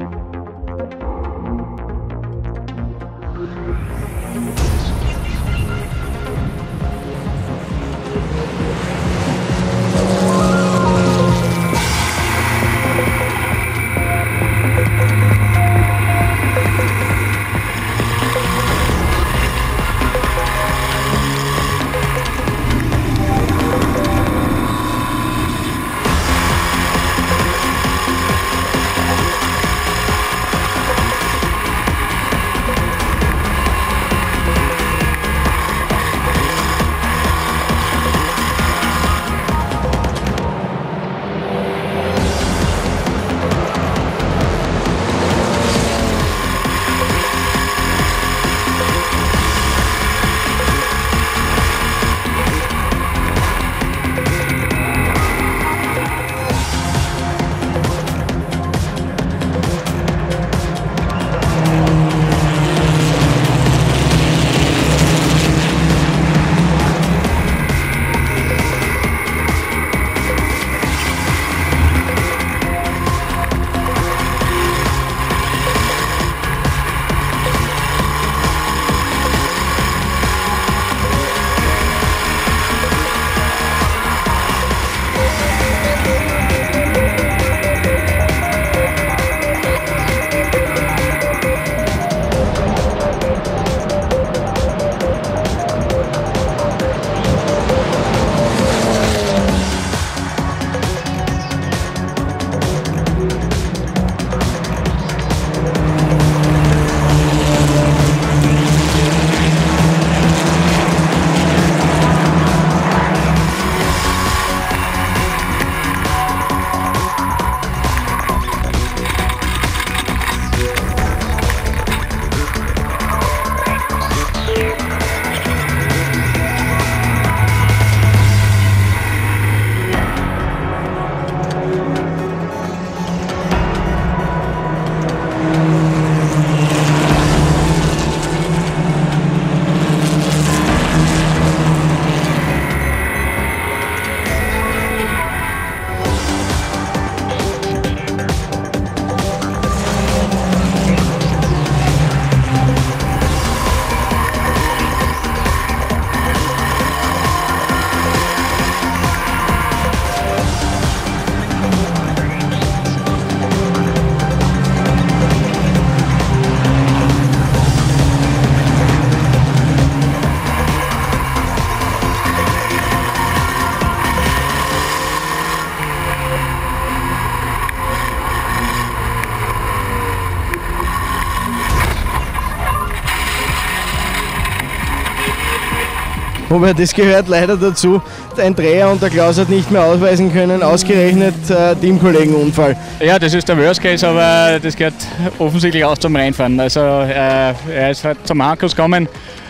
Wobei, das gehört leider dazu. Ein Dreher und der Klaus hat nicht mehr ausweisen können, ausgerechnet Teamkollegenunfall. Ja, das ist der Worst Case, aber das gehört offensichtlich auch zum Reinfahren. Also er ist halt zum Handkuss gekommen.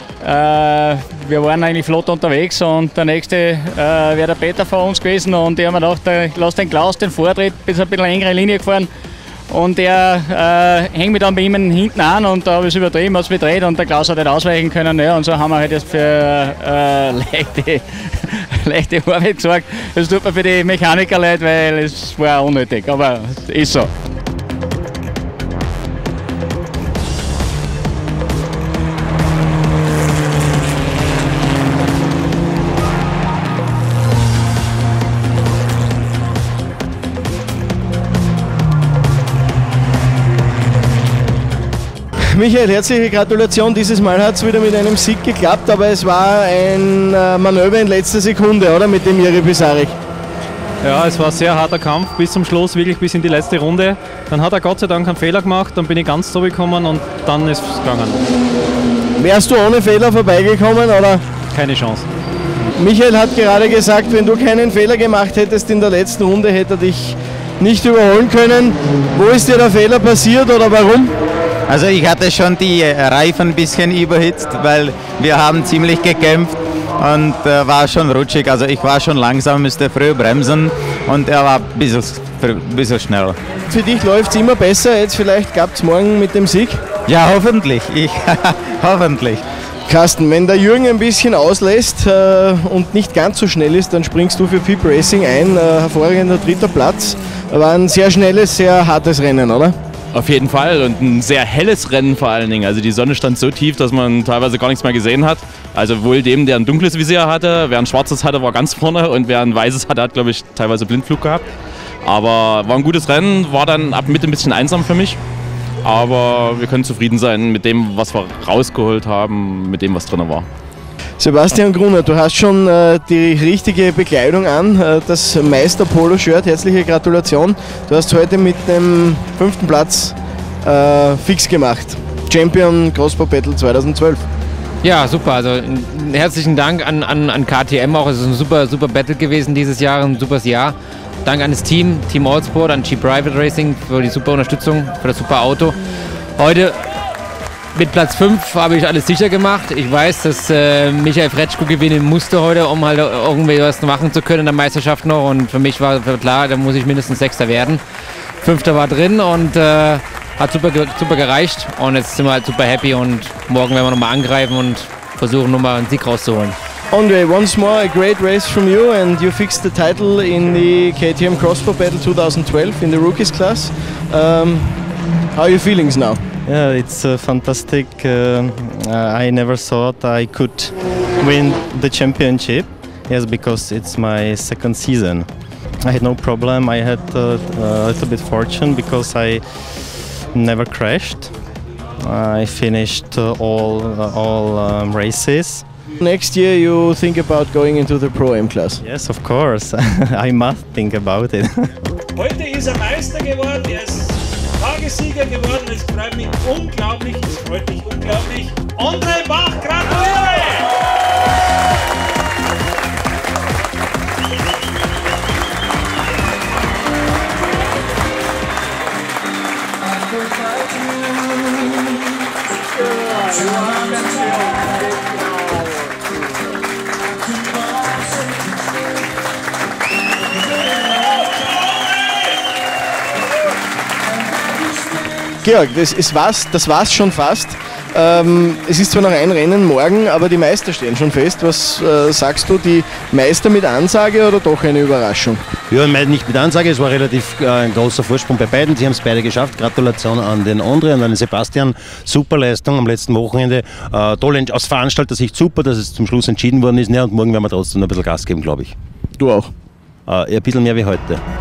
Wir waren eigentlich flott unterwegs und der nächste wäre der Peter vor uns gewesen und ich habe mir gedacht, lass den Klaus den Vortritt, bis ein bisschen längere Linie gefahren. Und er hängt mich dann bei ihm hinten an und da habe ich es übertrieben, hat es gedreht und der Klaus hat nicht ausweichen können. Ja, und so haben wir halt jetzt für leichte Arbeit gesorgt. Das tut mir für die Mechaniker leid, weil es war unnötig, aber ist so. Michael, herzliche Gratulation. Dieses Mal hat es wieder mit einem Sieg geklappt, aber es war ein Manöver in letzter Sekunde, oder? Mit dem Jiri Pisarik. Ja, es war ein sehr harter Kampf bis zum Schluss, wirklich bis in die letzte Runde. Dann hat er Gott sei Dank einen Fehler gemacht, dann bin ich ganz zurückgekommen und dann ist es gegangen. Wärst du ohne Fehler vorbeigekommen, oder? Keine Chance. Michael hat gerade gesagt, wenn du keinen Fehler gemacht hättest in der letzten Runde, hätte er dich nicht überholen können. Wo ist dir der Fehler passiert oder warum? Also ich hatte schon die Reifen ein bisschen überhitzt, weil wir haben ziemlich gekämpft und war schon rutschig. Also ich war schon langsam, müsste früh bremsen und er war ein bisschen schnell. Für dich läuft es immer besser, jetzt vielleicht gab es morgen mit dem Sieg? Ja, hoffentlich. Hoffentlich. Carsten, wenn der Jürgen ein bisschen auslässt und nicht ganz so schnell ist, dann springst du für Pip Racing ein. Hervorragender dritter Platz. War ein sehr schnelles, sehr hartes Rennen, oder? Auf jeden Fall und ein sehr helles Rennen vor allen Dingen. Also die Sonne stand so tief, dass man teilweise gar nichts mehr gesehen hat. Also wohl dem, der ein dunkles Visier hatte, wer ein schwarzes hatte, war ganz vorne und wer ein weißes hatte, hat glaube ich teilweise Blindflug gehabt. Aber war ein gutes Rennen, war dann ab Mitte ein bisschen einsam für mich. Aber wir können zufrieden sein mit dem, was wir rausgeholt haben, mit dem, was drin war. Sebastian Gruner, du hast schon die richtige Bekleidung an, das Meister-Polo-Shirt. Herzliche Gratulation. Du hast heute mit dem 5. Platz fix gemacht. Champion Crossbar Battle 2012. Ja, super. Also herzlichen Dank an KTM auch. Es ist ein super Battle gewesen dieses Jahr, ein super Jahr. Dank an das Team Allsport, an G-Private Racing für die super Unterstützung, für das super Auto. Heute mit Platz 5 habe ich alles sicher gemacht. Ich weiß, dass Michael Fretschko gewinnen musste heute, um halt irgendwie was machen zu können in der Meisterschaft noch. Und für mich war klar, da muss ich mindestens Sechster werden. Fünfter war drin und hat super gereicht. Und jetzt sind wir halt super happy und morgen werden wir nochmal angreifen und versuchen nochmal einen Sieg rauszuholen. Andre, once more a great race from you, and you fixed the title in the KTM Crossbar Battle 2012 in the rookies class. How are your feelings now? Yeah, it's fantastic. I never thought I could win the championship. Yes, because it's my second season. I had no problem. I had a little bit fortune because I never crashed. I finished all races. Next year you think about going into the Pro-Am class? Yes, of course. I must think about it. Heute ist er Meister geworden, er ist Tagessieger geworden. Es freut mich unglaublich, Andre Bach, gratuliere! Georg, das war's schon fast. Es ist zwar noch ein Rennen morgen, aber die Meister stehen schon fest. Was sagst du, die Meister mit Ansage oder doch eine Überraschung? Ja, nicht mit Ansage, es war relativ ein großer Vorsprung bei beiden. Sie haben es beide geschafft. Gratulation an den Andre und an den Sebastian. Super Leistung am letzten Wochenende. Toll aus Veranstalter-Sicht super, dass es zum Schluss entschieden worden ist. Ja, und morgen werden wir trotzdem noch ein bisschen Gas geben, glaube ich. Du auch? Ein bisschen mehr wie heute.